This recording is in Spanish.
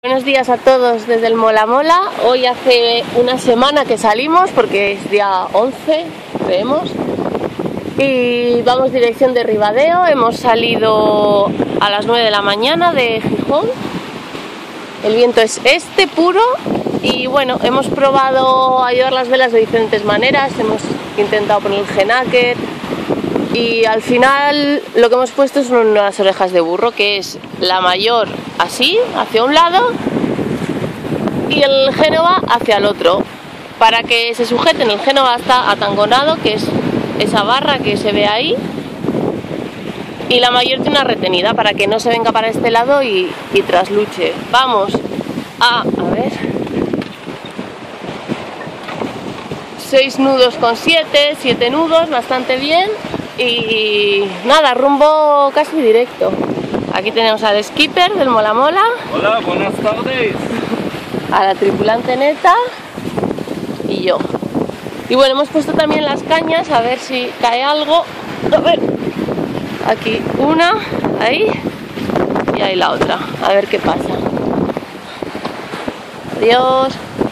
Buenos días a todos desde el Mola Mola. Hoy hace una semana que salimos porque es día 11, creemos. Y vamos dirección de Ribadeo. Hemos salido a las 9 de la mañana de Gijón. El viento es este puro. Y bueno, hemos probado a llevar las velas de diferentes maneras. Hemos intentado poner el genáker. Y al final lo que hemos puesto son unas orejas de burro, que es la mayor así, hacia un lado, y el Génova hacia el otro, para que se sujeten. El Génova está atangonado, que es esa barra que se ve ahí, y la mayor tiene una retenida para que no se venga para este lado y trasluche. Vamos a ver, 6 nudos con 7 nudos, bastante bien. Y nada, rumbo casi directo. Aquí tenemos al skipper del Mola Mola. Hola, buenas tardes. A la tripulante neta y yo. Y bueno, hemos puesto también las cañas a ver si cae algo. A ver, aquí una, ahí y ahí la otra. A ver qué pasa. Adiós.